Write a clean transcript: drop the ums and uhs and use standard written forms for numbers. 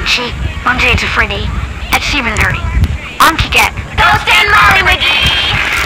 She, Monday to Friday, at 7:30. On Cassette. Don't stand Molly McGee!